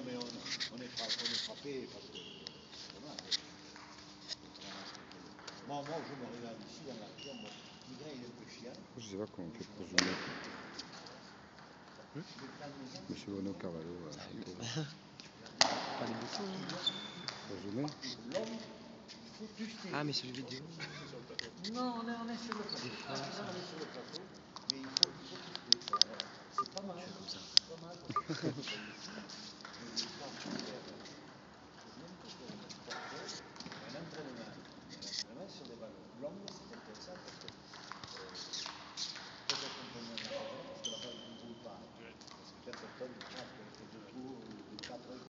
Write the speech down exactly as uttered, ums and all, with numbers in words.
mais on, on, est, frappé, on est frappé parce que c'est dommage. Moi, moi, je me regarde ici dans l'action, bon, Miguel, il est un peu chiant. Je sais pas comment on fait pour zoomer. Hmm Monsieur Bruno Carvalho. Euh, Pas les boutons. pour zoomer. Ah, mais sur les vidéos. Non, on est, on est sur le plateau. Ah, là, on est sur le plateau. Mais il faut, il faut tester. C'est pas mal. Comme ça. C'est pas mal parce que.